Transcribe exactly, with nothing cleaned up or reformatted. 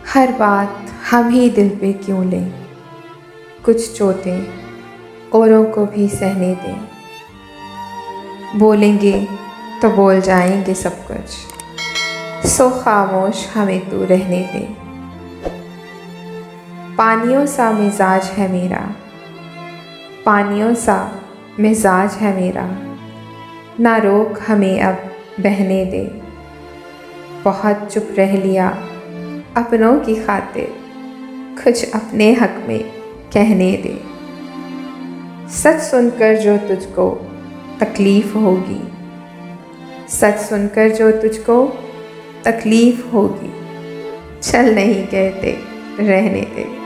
हर बात हम ही दिल पे क्यों लें, कुछ चोटें औरों को भी सहने दें। बोलेंगे तो बोल जाएंगे सब कुछ, सो खामोश हमें तू रहने दे। पानियों सा मिजाज है मेरा, पानियों सा मिजाज है मेरा, ना रोक हमें अब बहने दे। बहुत चुप रह लिया अपनों की खातिर, कुछ अपने हक में कहने दे। सच सुनकर जो तुझको तकलीफ़ होगी, सच सुनकर जो तुझको तकलीफ़ होगी, चल नहीं कहते रहने दे।